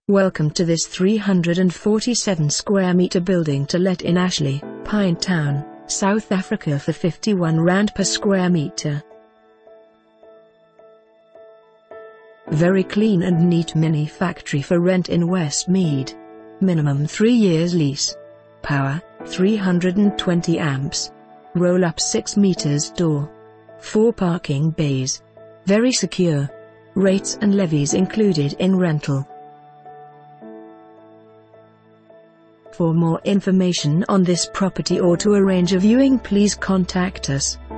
Welcome to this 347 square meter building to let in Ashley, Pinetown, South Africa for R51 per square meter. Very clean and neat mini factory for rent in Westmead. Minimum 3 years lease. Power, 320 amps. Roll up 6 meters door. 4 parking bays. Very secure. Rates and levies included in rental. For more information on this property or to arrange a viewing, please contact us.